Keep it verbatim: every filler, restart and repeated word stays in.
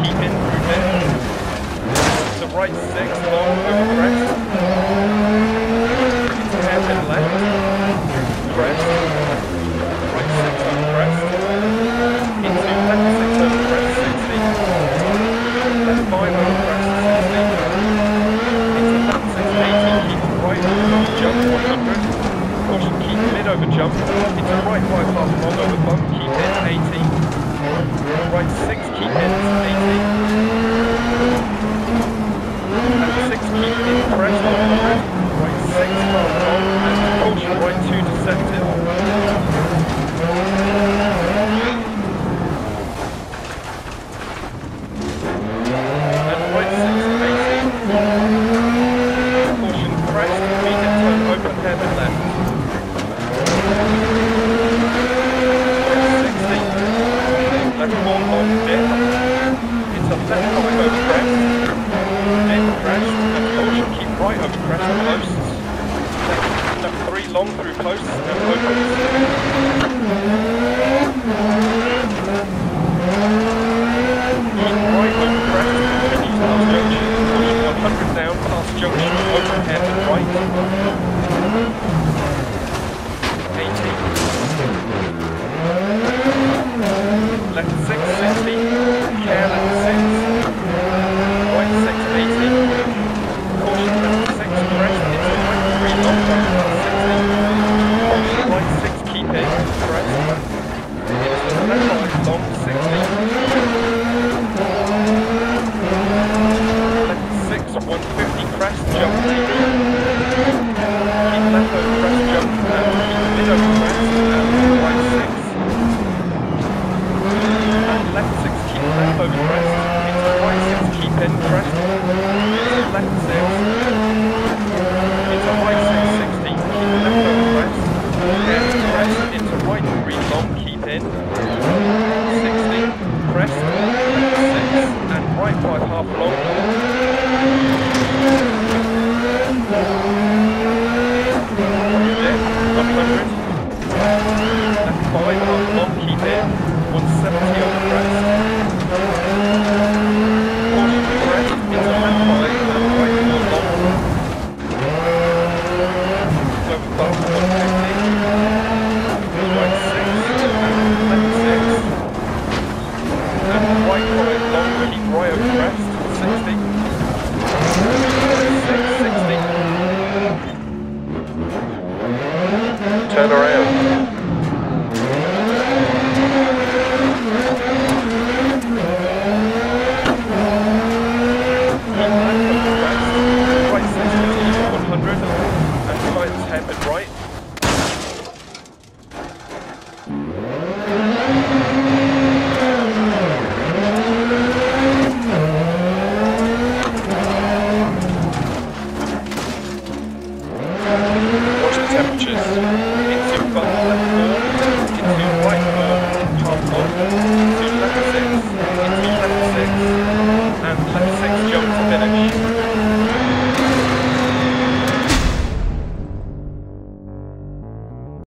keep in through mid. To right six, long over crest. Into hairpin left. Crest. Right six over crest. Into left six over crest, sixty. Left five over crest, sixty. Into left six, eighty. Keep right over jump, one hundred. Caution, keep mid over jump. Into right five half long over bump, keep in, eighty. Right six, keep in, eighty. Left six, keep in, crest, one hundred. Right six, half long, and caution, right two, deceptive. And right six, eighty. Caution, crest, medium turn, open hairpin left. Left four long dip, into left five over crest, dip crest, and caution, keep right over crest posts, left, left three long through posts, and opens. Keep right over crest, continues past junction, caution one hundred down, past junction, open hairpin right, eighty. Left six, sixty, care left six, right six, eighty, caution left six, crest, into right three, long jump, sixty, caution right six, keep in, crest, into left five, long, sixty, left six, one fifty, crest, jump, eighty, keep left over crest, jump, and keep mid over crest, and right six. Left six, keep left over crest, into right six, keep in crest,